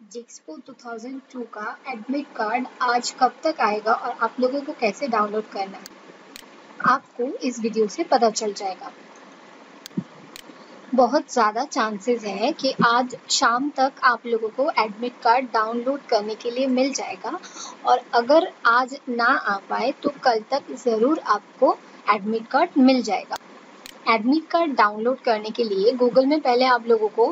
जिक्सपो 2002 का admit card आज कब तक आएगा और आप लोगों को कैसे डाउनलोड करना है आपको इस वीडियो से पता चल जाएगा। बहुत ज़्यादा चांसेस है कि आज शाम तक आप लोगों को एडमिट कार्ड डाउनलोड करने के लिए मिल जाएगा और अगर आज ना आ पाए तो कल तक ज़रूर आपको एडमिट कार्ड मिल जाएगा। एडमिट कार्ड डाउनलोड करने के लिए गूगल में पहले आप लोगों को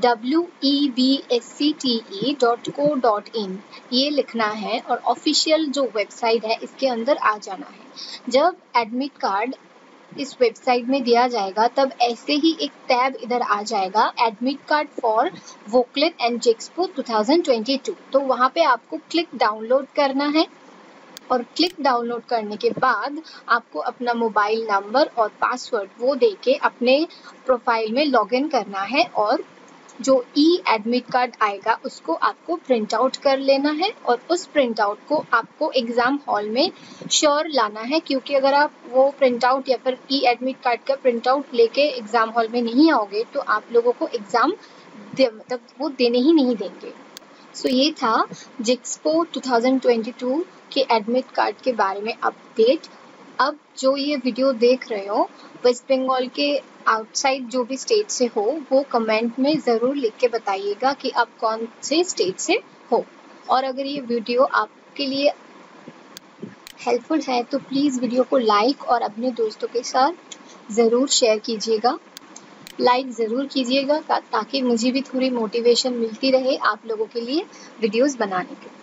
webscte.co.in ये लिखना है और ऑफिशियल जो वेबसाइट है इसके अंदर आ जाना है। जब एडमिट कार्ड इस वेबसाइट में दिया जाएगा तब ऐसे ही एक टैब इधर आ जाएगा, एडमिट कार्ड फॉर वोकलेट एंड जिक्सपो 2022। तो वहाँ पे आपको क्लिक डाउनलोड करना है और क्लिक डाउनलोड करने के बाद आपको अपना मोबाइल नंबर और पासवर्ड वो देके अपने प्रोफाइल में लॉगिन करना है और जो एडमिट कार्ड आएगा उसको आपको प्रिंट आउट कर लेना है और उस प्रिंट आउट को आपको एग्ज़ाम हॉल में श्योर लाना है, क्योंकि अगर आप वो प्रिंट आउट या फिर एडमिट कार्ड का प्रिंट आउट लेके एग्ज़ाम हॉल में नहीं आओगे तो आप लोगों को एग्ज़ाम मतलब वो देने ही नहीं देंगे। सो ये था जिक्सपो 2022 के एडमिट कार्ड के बारे में अपडेट। अब जो ये वीडियो देख रहे हो वेस्ट बंगाल के आउटसाइड जो भी स्टेट से हो वो कमेंट में ज़रूर लिख के बताइएगा कि आप कौन से स्टेट से हो। और अगर ये वीडियो आपके लिए हेल्पफुल है तो प्लीज़ वीडियो को लाइक और अपने दोस्तों के साथ ज़रूर शेयर कीजिएगा। लाइक ज़रूर कीजिएगा ताकि मुझे भी थोड़ी मोटिवेशन मिलती रहे आप लोगों के लिए वीडियोस बनाने के।